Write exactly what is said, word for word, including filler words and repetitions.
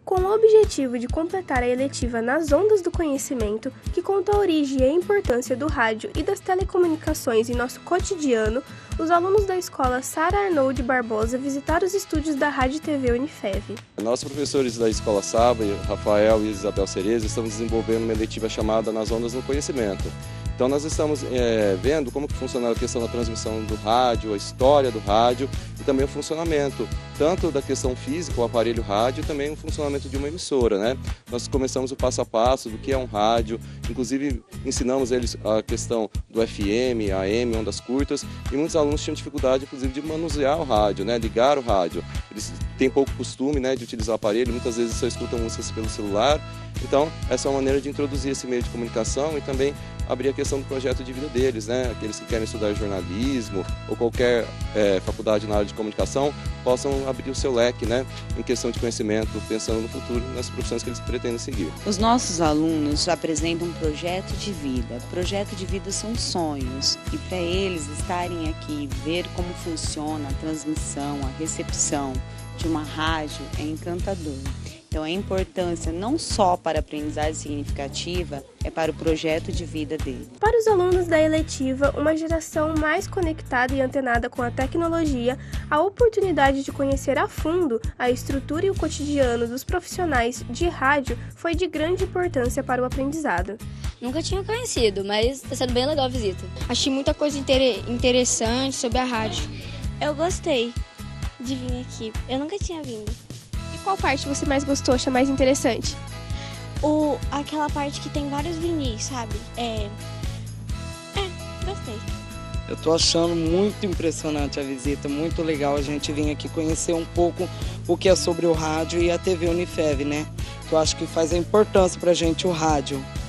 Com o objetivo de completar a eletiva Nas Ondas do Conhecimento, que conta a origem e a importância do rádio e das telecomunicações em nosso cotidiano, os alunos da escola Sara Arnold Barbosa visitaram os estúdios da Rádio e T V Unifev. Nós, professores da escola Saba, Rafael e Isabel Cereza, estamos desenvolvendo uma eletiva chamada Nas Ondas do Conhecimento. Então nós estamos é, vendo como que funciona a questão da transmissão do rádio, a história do rádio e também o funcionamento, tanto da questão física, o aparelho rádio, e também o funcionamento de uma emissora, né? Nós começamos o passo a passo do que é um rádio, inclusive ensinamos eles a questão do F M, A M, ondas curtas, e muitos alunos tinham dificuldade, inclusive, de manusear o rádio, né? Ligar o rádio. Eles têm pouco costume, né, de utilizar o aparelho, muitas vezes só escutam músicas pelo celular. Então, essa é uma maneira de introduzir esse meio de comunicação e também abrir a questão do projeto de vida deles, né? Aqueles que querem estudar jornalismo ou qualquer é, faculdade na área de comunicação possam abrir o seu leque, né? Em questão de conhecimento, pensando no futuro, nas profissões que eles pretendem seguir. Os nossos alunos apresentam um projeto de vida. Projeto de vida são sonhos e para eles estarem aqui, ver como funciona a transmissão, a recepção de uma rádio é encantador. Então a importância não só para a aprendizagem significativa, é para o projeto de vida dele. Para os alunos da eletiva, uma geração mais conectada e antenada com a tecnologia, a oportunidade de conhecer a fundo a estrutura e o cotidiano dos profissionais de rádio foi de grande importância para o aprendizado. Nunca tinha conhecido, mas está sendo bem legal a visita. Achei muita coisa inter- interessante sobre a rádio. Eu gostei de vir aqui, eu nunca tinha vindo. Qual parte você mais gostou, achou mais interessante? O, aquela parte que tem vários vinis, sabe? É, é, gostei. Eu tô achando muito impressionante a visita, muito legal a gente vir aqui conhecer um pouco o que é sobre o rádio e a T V Unifev, né? Que eu acho que faz a importância pra gente o rádio.